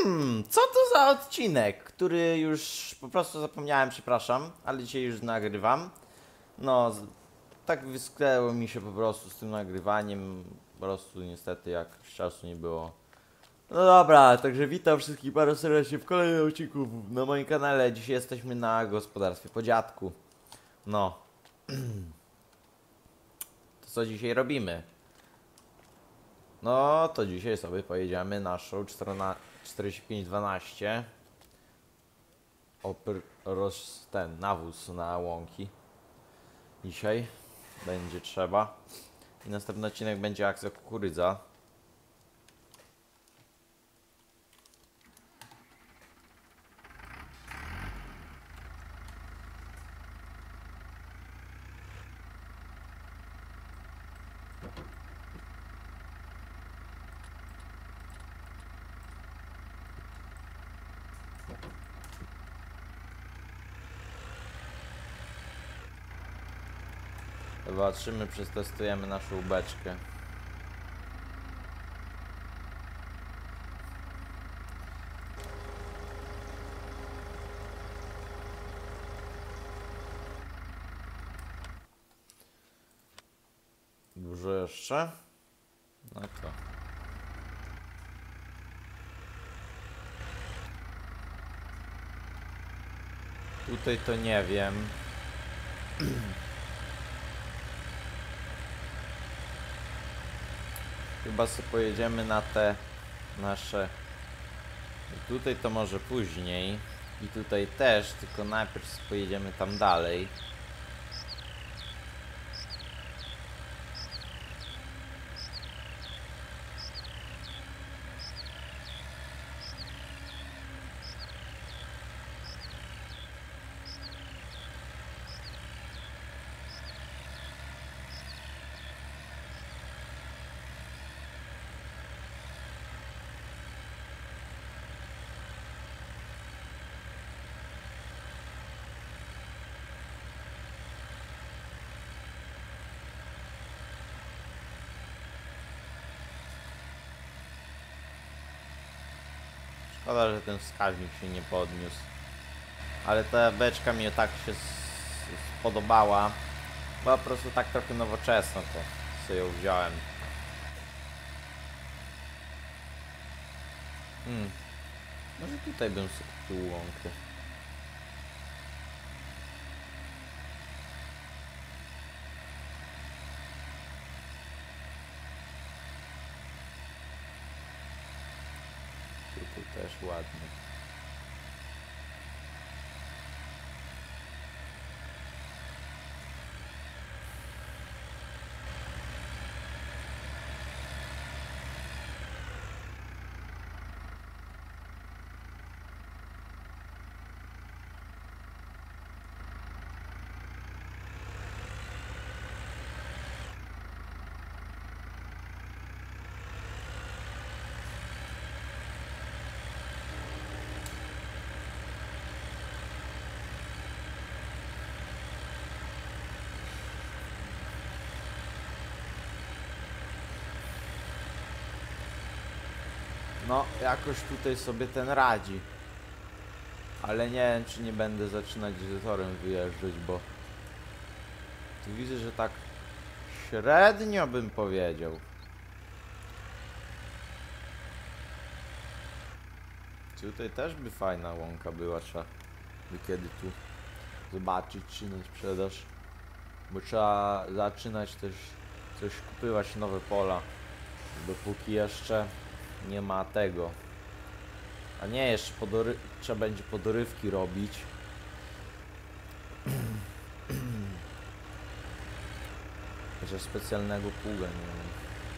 Co to za odcinek, który już po prostu zapomniałem, przepraszam, ale dzisiaj już nagrywam. No, tak wyskleło mi się po prostu z tym nagrywaniem, po prostu niestety jakoś czasu nie było. No dobra, także witam wszystkich bardzo serdecznie w kolejnym odcinku na moim kanale. Dzisiaj jesteśmy na gospodarstwie po dziadku. No. To co dzisiaj robimy? No to dzisiaj sobie pojedziemy naszą 4512 ten nawóz na łąki. Dzisiaj będzie trzeba. I następny odcinek będzie akcja kukurydza. Zobaczymy, przetestujemy naszą beczkę. Dużo jeszcze? No to. Tutaj to nie wiem. Chyba sobie pojedziemy na te nasze. I tutaj to może później. I tutaj też, tylko najpierw sobie pojedziemy tam dalej. Szkoda, że ten wskaźnik się nie podniósł. Ale ta beczka mi tak się spodobała. Była po prostu tak trochę nowoczesna, to sobie ją wziąłem. Może tutaj bym sobie kupił łąkę. Tutaj też ładnie. No, jakoś tutaj sobie ten radzi. Ale nie wiem, czy nie będę zaczynać z torem wyjeżdżać, bo tu widzę, że tak średnio bym powiedział. Tutaj też by fajna łąka była, trzeba by kiedy tu zobaczyć, czy na sprzedaż. Bo trzeba zaczynać też coś kupywać, nowe pola, dopóki jeszcze nie ma tego. A nie, jeszcze trzeba będzie podorywki robić. Chociaż specjalnego pługa nie mam.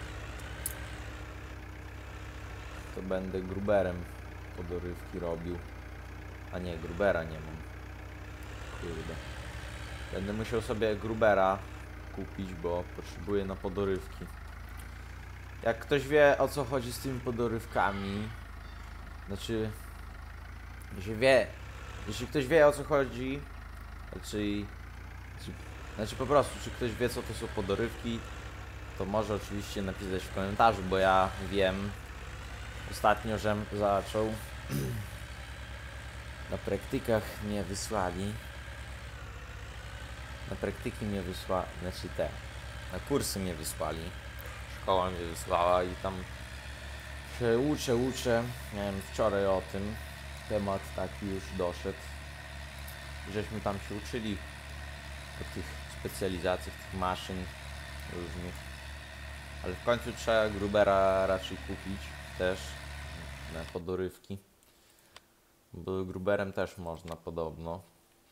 To będę gruberem podorywki robił. A nie, grubera nie mam. Kurde. Będę musiał sobie grubera kupić, bo potrzebuję na podorywki. Jak ktoś wie, o co chodzi z tymi podorywkami, jeśli ktoś wie, o co chodzi, znaczy po prostu, czy ktoś wie, co to są podorywki, to może oczywiście napisać w komentarzu, bo ja wiem ostatnio, że zaczął Na praktykach mnie wysłali. Na praktyki mnie wysłali, znaczy na kursy mnie wysłali. Szkoła mnie wysłała i tam się uczę. Miałem wczoraj o tym. Temat taki już doszedł. Żeśmy tam się uczyli o tych specjalizacjach, tych maszyn różnych. Ale w końcu trzeba Grubera raczej kupić też na podorywki. Bo Gruberem też można podobno.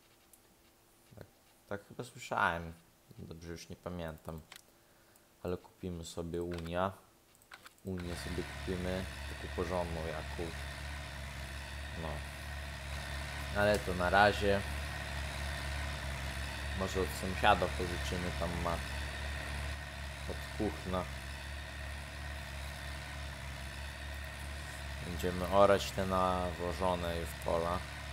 Tak chyba słyszałem. Dobrze, już nie pamiętam. Ale kupimy sobie Unię sobie kupimy. Taką porządną jakąś. No. Ale to na razie. Może od sąsiada pożyczymy, tam ma od kuchna. Będziemy orać te nawożone już pola.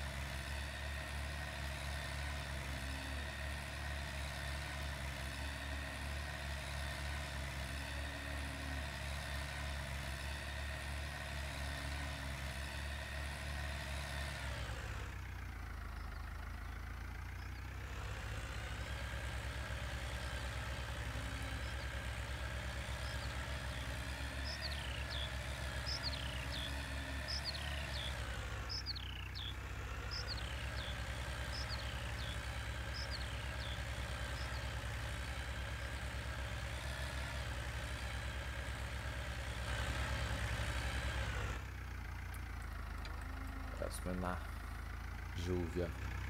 Teraz my na żółwia.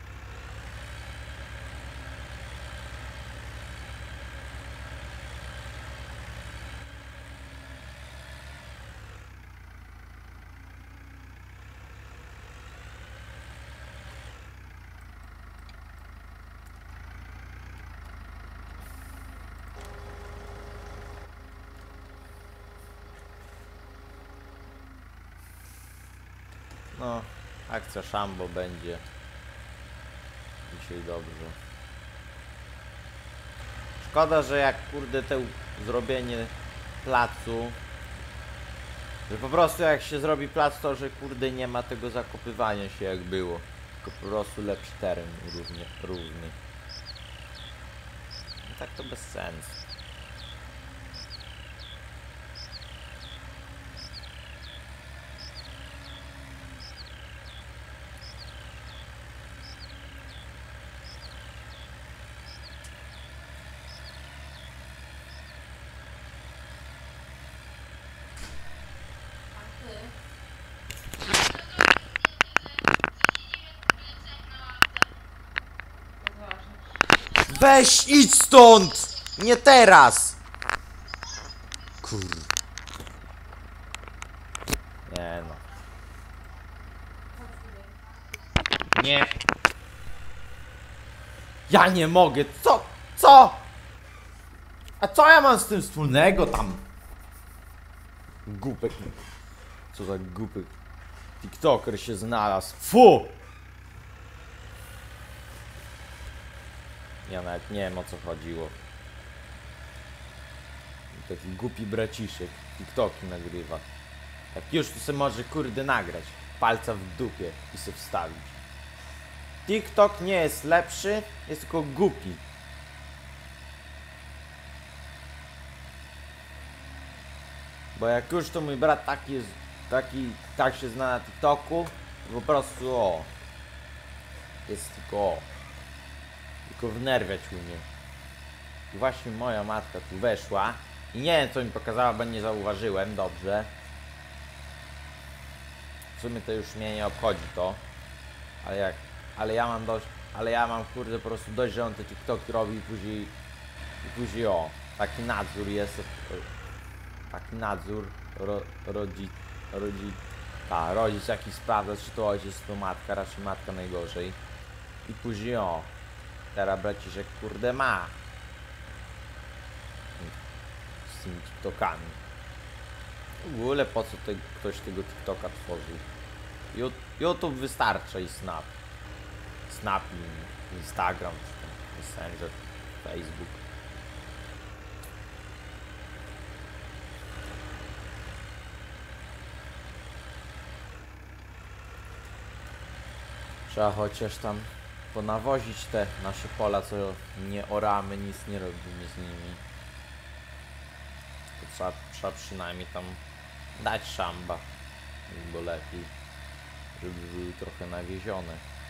No, akcja Szambo będzie dzisiaj dobrze. Szkoda, że jak kurde te zrobienie placu, że po prostu jak się zrobi plac, to że kurde nie ma tego zakopywania się jak było, tylko po prostu lepszy teren równy. No tak to bez sensu. Weź idź stąd! Nie teraz! Kur... Nie no. Nie. Ja nie mogę. Co? Co? A co ja mam z tym wspólnego tam? Głupek. Co za głupek. TikToker się znalazł. Fu! Ja nawet nie wiem, o co chodziło. Taki głupi braciszek. TikToki nagrywa. Jak już to sobie może kurde nagrać. Palca w dupie i sobie wstawić. TikTok nie jest lepszy, jest tylko głupi. Bo jak już to mój brat taki jest, tak się zna na TikToku, po prostu o. Jest tylko o. Tylko wnerwiać umie. I właśnie moja matka tu weszła i nie wiem co mi pokazała, bo nie zauważyłem dobrze. W sumie to już mnie nie obchodzi to. Ale ja mam kurde po prostu dość, że on te TikToki robi i później o. Taki nadzór jest. Taki nadzór rodzic jakiś sprawdza, czy to ojciec, czy to matka, raczej matka najgorzej. I później o. Teraz braciszek kurde ma. Z tymi TikTokami. W ogóle po co ktoś tego TikToka tworzył? YouTube wystarcza i Snap. Snap i Instagram, Messenger, Facebook. Trzeba chociaż tam ponawozić te nasze pola, co nie oramy, nic nie robimy z nimi. To trzeba przynajmniej tam dać szamba, bo lepiej, żeby były trochę nawiezione.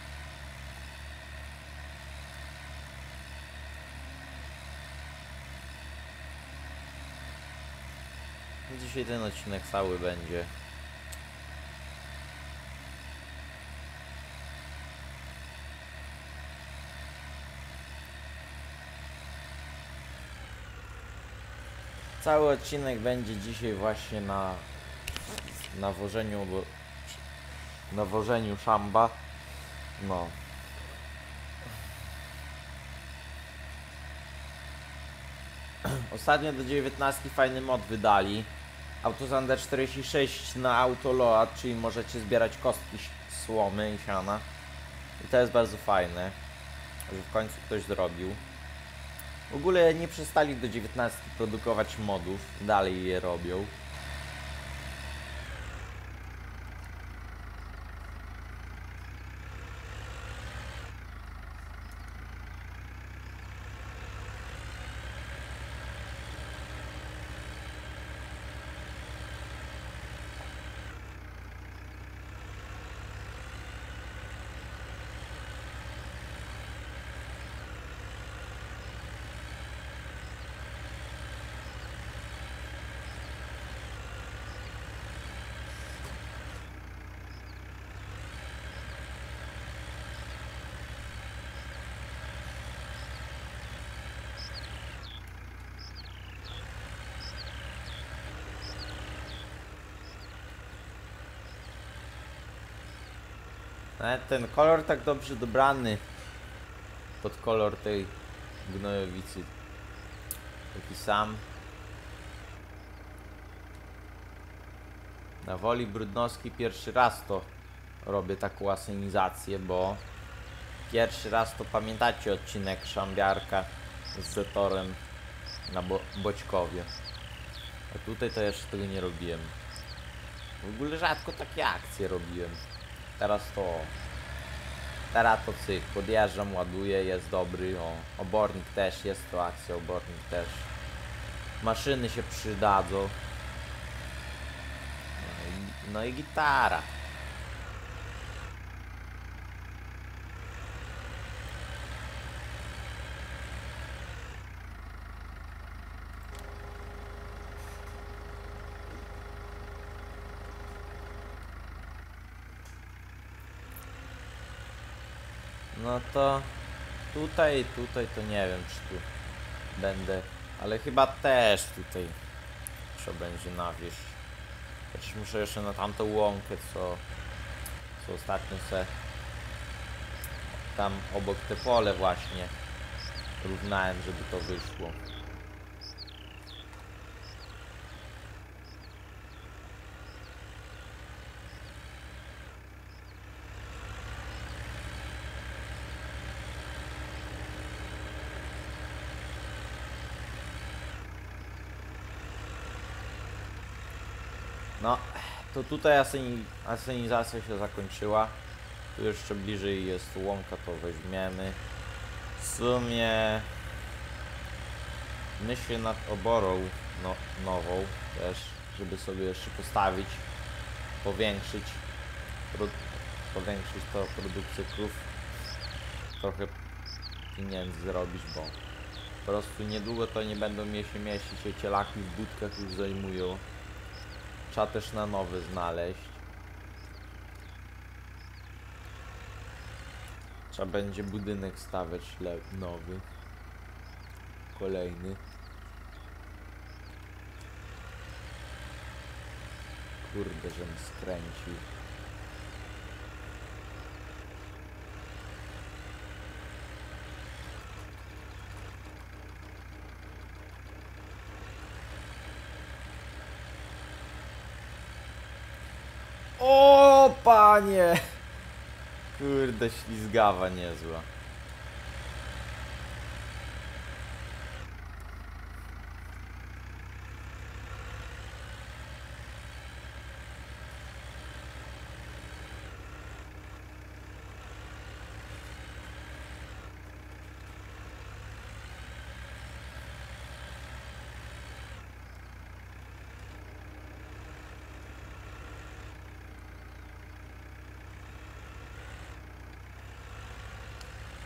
Dzisiaj ten odcinek cały będzie. Cały odcinek będzie dzisiaj właśnie na nawożeniu szamba. No. Ostatnio do 19 fajny mod wydali. Autozander 46 na Autoload, czyli możecie zbierać kostki słomy i siana. I to jest bardzo fajne, że w końcu ktoś zrobił. W ogóle nie przestali do 19 produkować modów, dalej je robią. Ten kolor tak dobrze dobrany pod kolor tej gnojowicy. Taki sam. Na Woli Brudnowskiej pierwszy raz to robię taką asynizację, bo pierwszy raz to pamiętacie odcinek Szambiarka z Zetorem na Boćkowie. A tutaj to jeszcze tego nie robiłem. W ogóle rzadko takie akcje robiłem. Teraz to cyk, podjeżdżam, ładuję, jest dobry, obornik też, jest to akcja, obornik też. Maszyny się przydadzą. No i gitara. No to tutaj to nie wiem, czy tu będę, ale chyba też tutaj trzeba będzie nawieść. Chociaż muszę jeszcze na tamtą łąkę, co ostatnio tam obok te pole właśnie równałem, żeby to wyszło. No, to tutaj asynizacja się zakończyła. Tu jeszcze bliżej jest łąka, to weźmiemy. W sumie myślę nad oborą nową też, żeby sobie jeszcze postawić, powiększyć to produkcję krów. Trochę pieniędzy zrobić, bo po prostu niedługo to nie będą się mieścić, te cielaki w budkach już zajmują. Trzeba też na nowy znaleźć. Trzeba będzie budynek stawiać nowy. Kolejny. Kurde, żem skręcił. O panie! Kurde, ślizgawa niezła.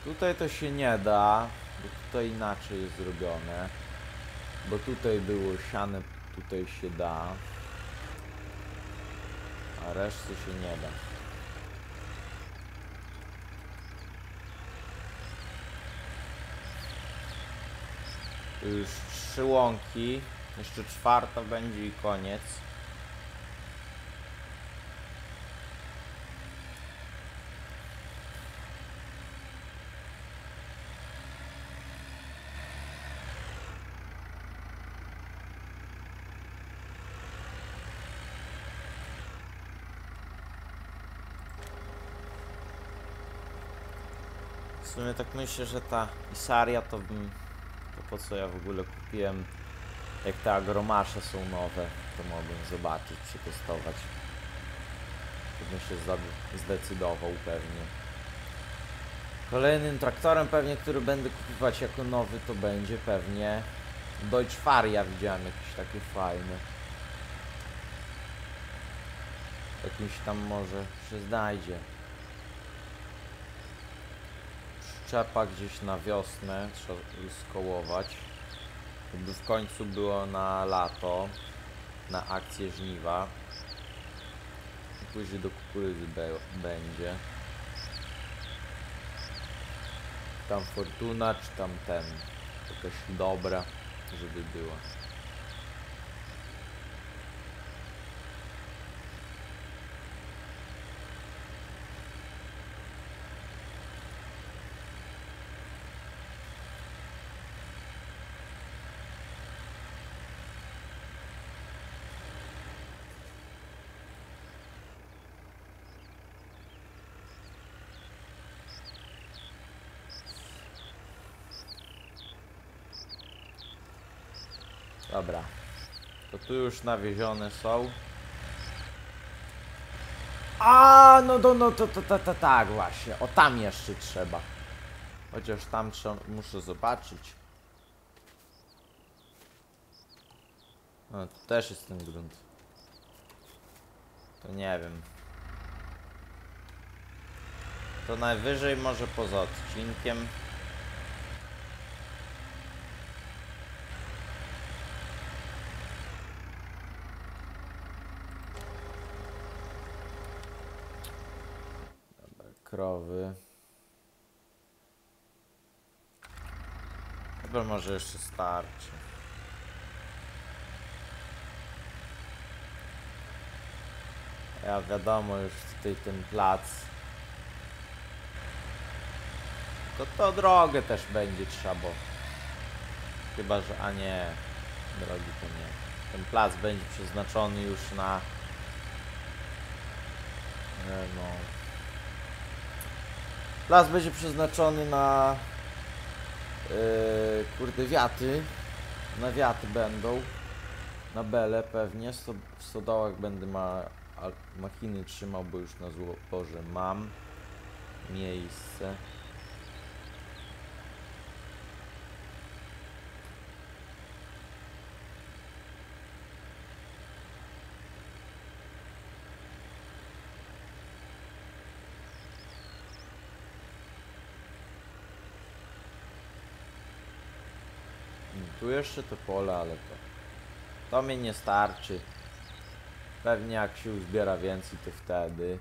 Tutaj to się nie da, bo tutaj inaczej jest zrobione. Bo tutaj było siane, tutaj się da. A reszty się nie da. Tu już 3 łąki. Jeszcze 4 będzie i koniec. W sumie tak myślę, że ta Isaria to po co ja w ogóle kupiłem. Jak te agromasze są nowe, to mogłem zobaczyć, przetestować. To bym się zdecydował pewnie. Kolejnym traktorem pewnie, który będę kupować jako nowy, to będzie pewnie Deutsche Faria. Widziałem jakieś takie fajne. Jakimś tam może się znajdzie. Przyczepa gdzieś na wiosnę trzeba skołować. Jakby w końcu było na lato, na akcję żniwa. I później do kukurydzy będzie. Tam Fortuna, czy tam ten, jakaś dobra, żeby była. Dobra, to tu już nawiezione są. A no to tak właśnie. O, tam jeszcze trzeba. Chociaż tam muszę zobaczyć. No, tu też jest ten grunt. To nie wiem. To najwyżej może poza odcinkiem. Krowy. Chyba może jeszcze starczy. Ja wiadomo, już tutaj ten plac. Tylko to drogę też będzie trzeba, bo chyba, że... a nie, drogi to nie. Ten plac będzie przeznaczony już na... no... Plac będzie przeznaczony na... kurde, wiaty. Na wiaty będą. Na bele pewnie. W stodołach będę machiny trzymał, bo już na złoże mam miejsce. Tu jeszcze to pole, ale to mnie nie starczy. Pewnie jak się uzbiera więcej, to wtedy.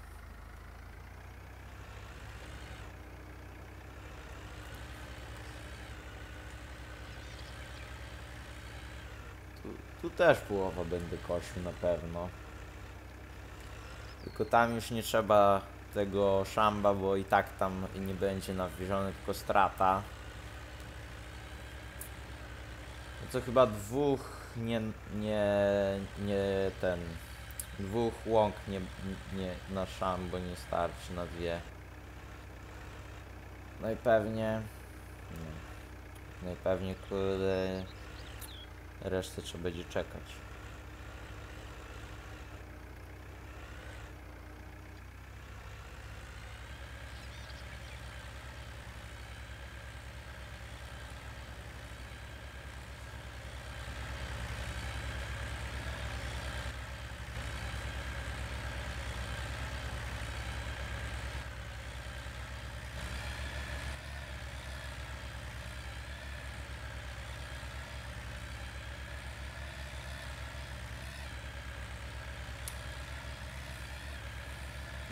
Tu też połowa będę kosił na pewno. Tylko tam już nie trzeba tego szamba, bo i tak tam nie będzie nawieziony, tylko strata. No co chyba dwóch łąk nie na szambo nie starczy na 2. Najpewniej kurde, resztę trzeba będzie czekać.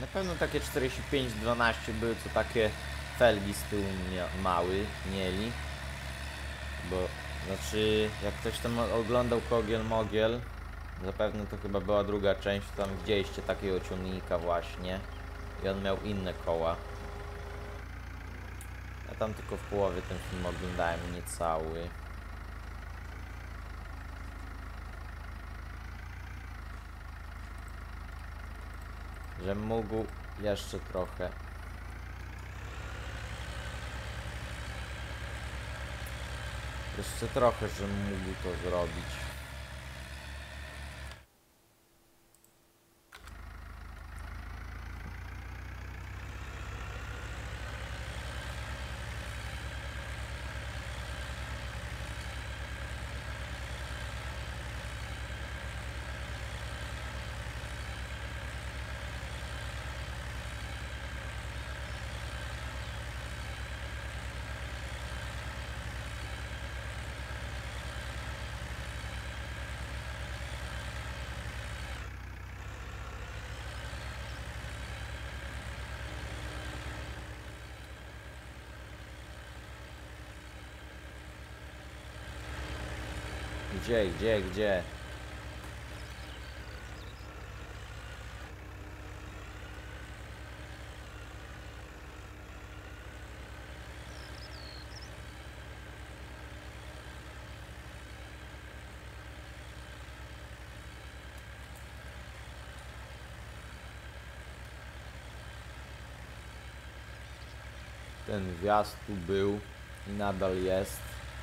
Na pewno takie 45-12 były, co takie felgi z tyłu mieli. Bo, znaczy, jak ktoś tam oglądał Kogiel Mogiel, zapewne to chyba była druga część, tam widzieliście takiego ciągnika właśnie. I on miał inne koła. Ja tam tylko w połowie ten film oglądałem, nie cały. Że mógł jeszcze trochę. Jeszcze trochę, że mógł to zrobić. Gdzie? Ten wjazd tu był i nadal jest.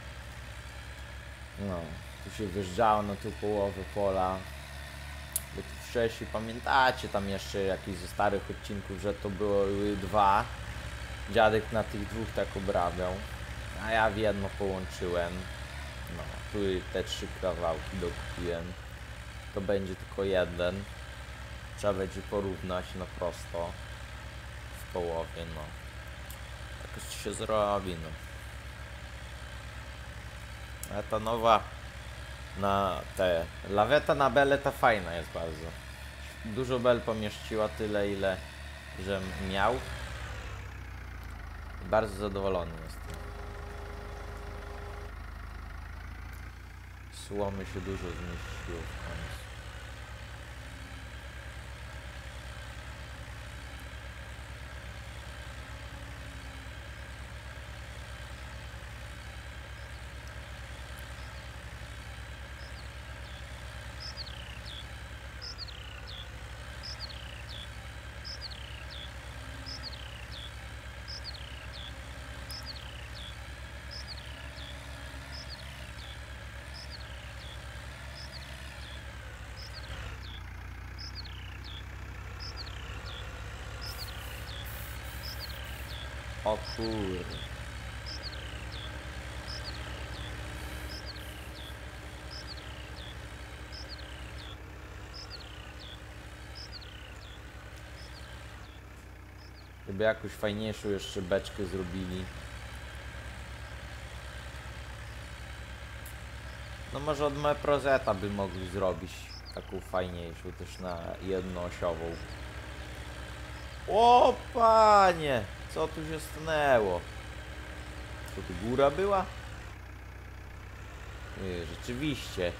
No, tu się wjeżdżało na tą połowę pola. Bo tu wcześniej pamiętacie tam jeszcze jakieś ze starych odcinków, że to były dwa. Dziadek na tych dwóch tak obrabiał, a ja w jedno połączyłem. No, tu te 3 kawałki dokupiłem. To będzie tylko jeden. Trzeba będzie porównać na prosto w połowie, no. Jakoś się zrobi, no. A ta nowa na te laweta na bele ta fajna jest bardzo. Dużo bel pomieściła, tyle ile żem miał. Bardzo zadowolony jestem. Słomy się dużo zmieściło w końcu. O kurde. Gdyby jakąś fajniejszą jeszcze beczkę zrobili. No może od Meprozeta by mogli zrobić taką fajniejszą też na jednoosiową. O panie! Co tu się stanęło? Co tu góra była? Nie, rzeczywiście.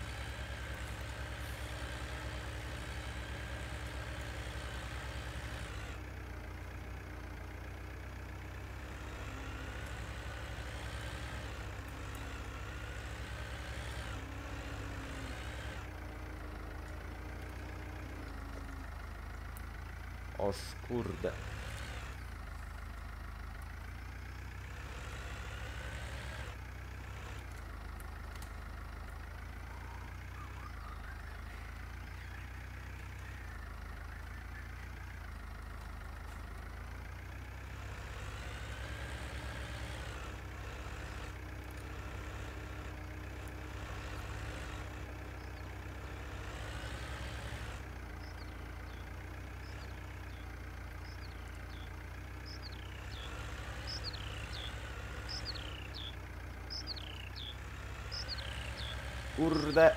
Oż kurde. Kurde.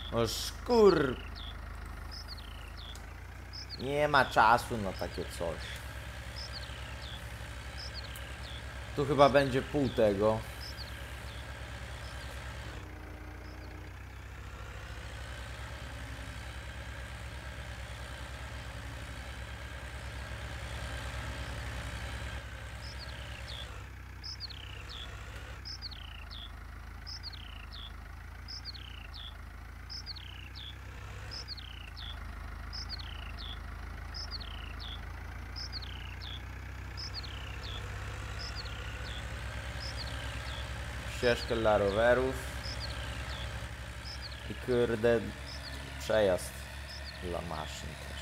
O szkur... Nie ma czasu na takie coś. Tu chyba będzie pół tego. Ścieżkę dla rowerów i kurde przejazd dla maszyn też.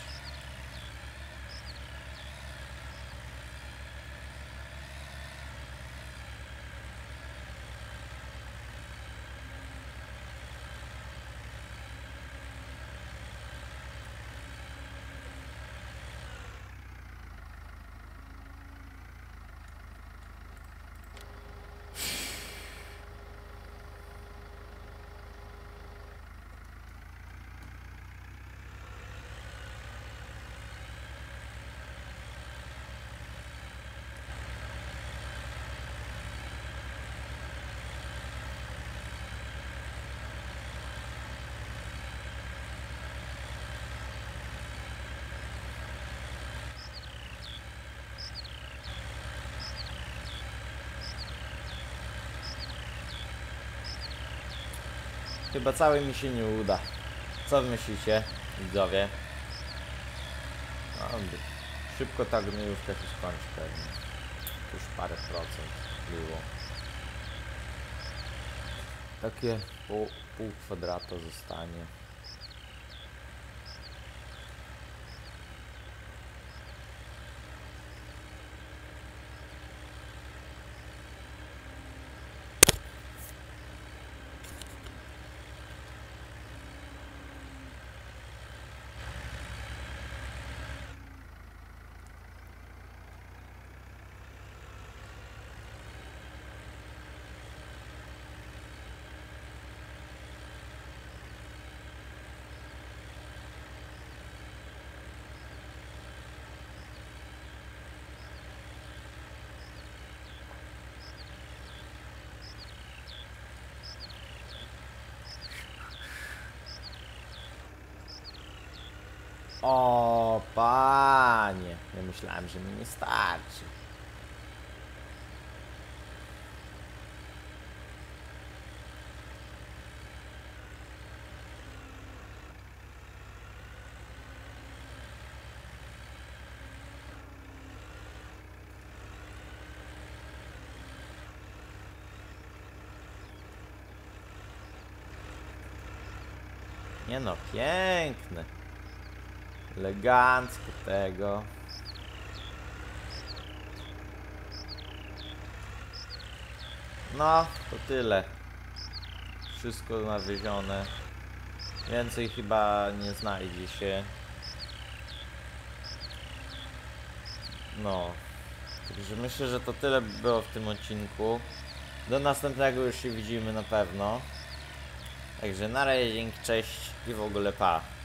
Chyba cały mi się nie uda. Co wy myślicie, widzowie? No, szybko ta gnojówka się skończy pewnie. Już parę procent było. Takie pół kwadrata zostanie. O, panie! Ja myślałem, że mi nie starczy. Nie no, piękne. Elegancko tego. No, to tyle. Wszystko nawiezione. Więcej chyba nie znajdzie się. No. Także myślę, że to tyle by było w tym odcinku. Do następnego już się widzimy na pewno. Także na razie, dzięki, cześć i w ogóle pa.